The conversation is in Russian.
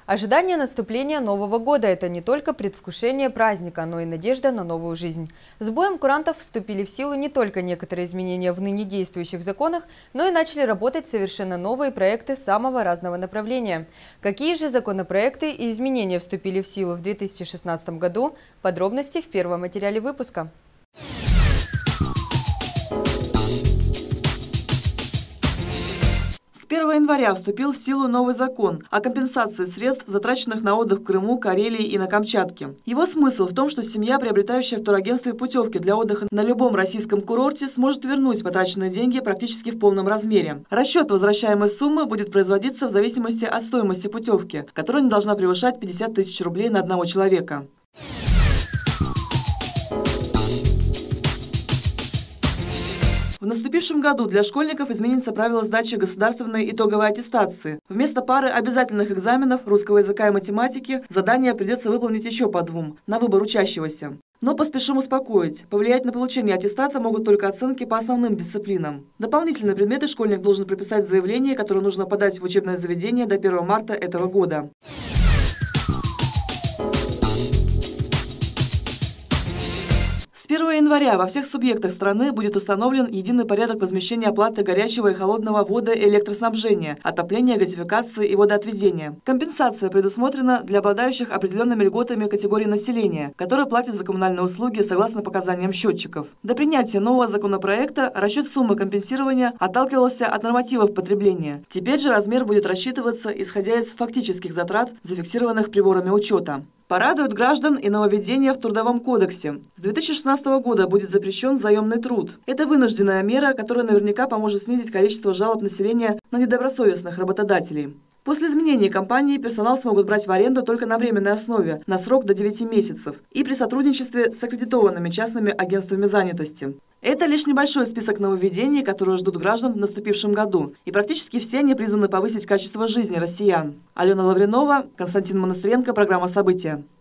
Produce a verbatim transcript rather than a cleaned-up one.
Ожидание наступления Нового года – это не только предвкушение праздника, но и надежда на новую жизнь. С боем курантов вступили в силу не только некоторые изменения в ныне действующих законах, но и начали работать совершенно новые проекты самого разного направления. Какие же законопроекты и изменения вступили в силу в две тысячи шестнадцатом году? Подробности в первом материале выпуска. С первого января вступил в силу новый закон о компенсации средств, затраченных на отдых в Крыму, Карелии и на Камчатке. Его смысл в том, что семья, приобретающая в турагентстве путевки для отдыха на любом российском курорте, сможет вернуть потраченные деньги практически в полном размере. Расчет возвращаемой суммы будет производиться в зависимости от стоимости путевки, которая не должна превышать пятьдесят тысяч рублей на одного человека. В наступившем году для школьников изменится правило сдачи государственной итоговой аттестации. Вместо пары обязательных экзаменов русского языка и математики задание придется выполнить еще по двум, на выбор учащегося. Но поспешим успокоить. Повлиять на получение аттестата могут только оценки по основным дисциплинам. Дополнительные предметы школьник должен прописать в заявлении, которое нужно подать в учебное заведение до первого марта этого года. С первого января во всех субъектах страны будет установлен единый порядок возмещения оплаты горячего и холодного водо- и электроснабжения, отопления, газификации и водоотведения. Компенсация предусмотрена для обладающих определенными льготами категории населения, которые платят за коммунальные услуги согласно показаниям счетчиков. До принятия нового законопроекта расчет суммы компенсирования отталкивался от нормативов потребления. Теперь же размер будет рассчитываться, исходя из фактических затрат, зафиксированных приборами учета. Порадуют граждан и нововведения в Трудовом кодексе. С две тысячи шестнадцатого года будет запрещен заемный труд. Это вынужденная мера, которая наверняка поможет снизить количество жалоб населения на недобросовестных работодателей. После изменений компании персонал смогут брать в аренду только на временной основе, на срок до девяти месяцев, и при сотрудничестве с аккредитованными частными агентствами занятости. Это лишь небольшой список нововведений, которые ждут граждан в наступившем году, и практически все они призваны повысить качество жизни россиян. Алена Лавринова, Константин Монастыренко, программа «События».